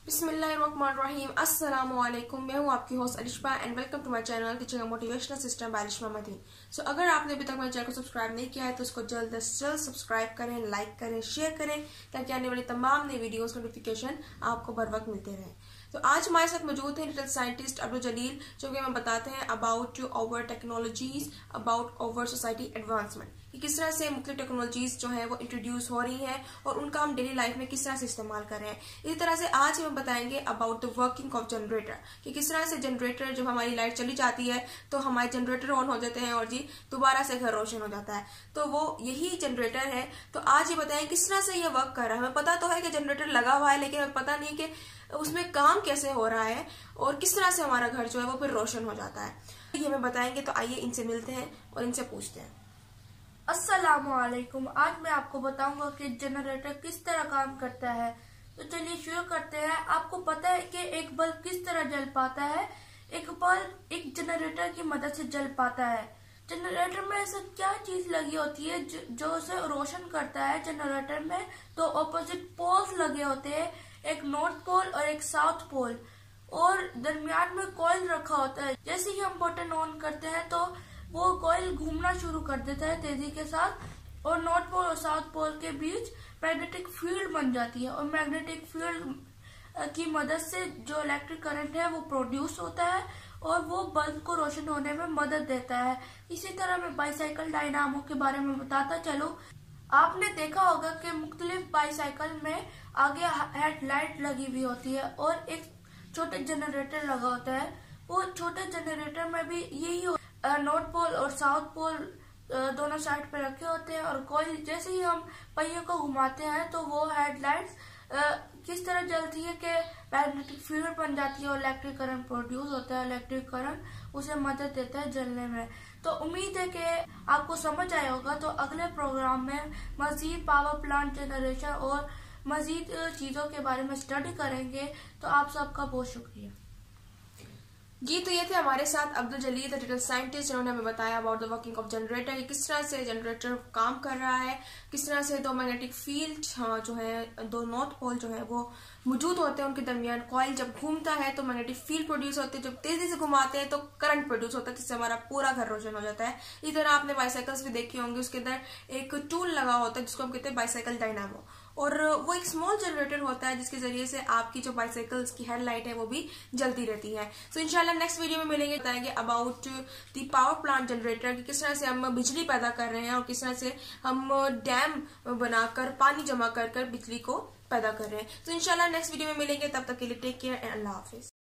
बिस्मिल्लाहिर्रहमानिर्रहीम। अस्सलामुअलैकुम। मैं हूँ आपकी host Alisha and welcome to my channel teaching motivational system by Alisha Madeen. So अगर आपने अभी तक मेरे चैनल को सब्सक्राइब नहीं किया है तो उसको जल्द से जल्द सब्सक्राइब करें, लाइक करें, शेयर करें ताकि आने वाली तमाम नई वीडियोस नोटिफिकेशन आपको बर वक्त मिलते रहे। तो आज हमारे साथ मौजूद है लिटिल साइंटिस्ट अब्दुल जलील, जो कि हमें बताते हैं about over technologies, about over society advancement, कि किस तरह से मुख्य टेक्नोलॉजीज जो है वो इंट्रोड्यूस हो रही हैं और उनका हम डेली लाइफ में किस तरह से इस्तेमाल कर रहे हैं। इसी तरह से आज हम बताएंगे about the working of generator, कि किस तरह से जनरेटर, जब हमारी लाइट चली जाती है तो हमारे जनरेटर ऑन हो जाते हैं और जी दोबारा से घर रोशन हो जाता है, तो वो यही जनरेटर है। तो आज ये बताएं किस तरह से ये वर्क कर रहा है। हमें पता तो है कि जनरेटर लगा हुआ है, लेकिन हमें पता नहीं कि उसमें काम कैसे हो रहा है और किस तरह से हमारा घर जो है वो फिर रोशन हो जाता है। ये हमें बताएंगे, तो आइए इनसे मिलते हैं और इनसे पूछते हैं। अस्सलामुअलैकुम। आज मैं आपको बताऊंगा कि जनरेटर किस तरह काम करता है। तो चलिए शुरू करते हैं। आपको पता है कि एक बल्ब किस तरह जल पाता है? एक बल्ब एक जनरेटर की मदद से जल पाता है। जनरेटर में ऐसा क्या चीज लगी होती है जो उसे रोशन करता है? जनरेटर में तो ऑपोजिट पोल्स लगे होते हैं, एक नॉर्थ पोल और एक साउथ पोल, और दरमियान में कॉइल रखा होता है। जैसे ही हम बटन ऑन करते हैं तो वो कॉइल घूमना शुरू कर देता है तेजी के साथ, और नॉर्थ पोल और साउथ पोल के बीच मैग्नेटिक फील्ड बन जाती है, और मैग्नेटिक फील्ड की मदद से जो इलेक्ट्रिक करंट है वो प्रोड्यूस होता है और वो बल्ब को रोशन होने में मदद देता है। इसी तरह मैं बाईसाइकिल डायनामो के बारे में बताता चलूं। आपने देखा होगा कि मुख्तलिफ बाईसाइकिल में आगे हेडलाइट लगी हुई होती है और एक छोटे जनरेटर लगा होता है। वो छोटे जनरेटर में भी यही नॉर्थ पोल और साउथ पोल दोनों साइड पे रखे होते हैं, और कॉइल जैसे ही हम पहियों को घुमाते हैं तो वो हेडलाइट्स किस तरह जलती है कि मैग्नेटिक फील्ड बन जाती है और इलेक्ट्रिक करंट प्रोड्यूस होता है। इलेक्ट्रिक करंट उसे मदद देता है जलने में। तो उम्मीद है कि आपको समझ आया होगा। तो अगले प्रोग्राम में मजीद पावर प्लांट जनरेशन और मजीद चीजों के बारे में स्टडी करेंगे। तो आप सबका बहुत शुक्रिया जी। तो ये थे हमारे साथ Abdul Jalil the little scientist, जिन्होंने हमें बताया about the working of generator, किस तरह से जनरेटर काम कर रहा है, किस तरह से दो मैग्नेटिक फील्ड जो है, दो नॉर्थ पोल जो है वो मौजूद होते हैं, उनके दरमियान कॉइल जब घूमता है तो मैग्नेटिक फील्ड प्रोड्यूस होते हैं, जब तेजी से घुमाते हैं तो करंट प्रोड्यूस होता है, जिससे हमारा पूरा घर रोशन हो जाता है। इसी तरह आपने बाईसाइकिल्स भी देखी होंगी, उसके अंदर एक टूल लगा होता है जिसको हम कहते हैं बाईसाइकिल डायनामो, और वो एक स्मॉल जनरेटर होता है जिसके जरिए से आपकी जो बाईसाइकिल्स की हेडलाइट है वो भी जलती रहती है। सो इंशाल्लाह नेक्स्ट वीडियो में मिलेंगे, बताएंगे about the power plant generator, कि किस तरह से हम बिजली पैदा कर रहे हैं और किस तरह से हम डैम बनाकर पानी जमा कर बिजली को पैदा कर रहे हैं। तो इंशाल्लाह नेक्स्ट वीडियो में मिलेंगे, तब तक के लिए टेक केयर एंड अल्लाह हाफिज।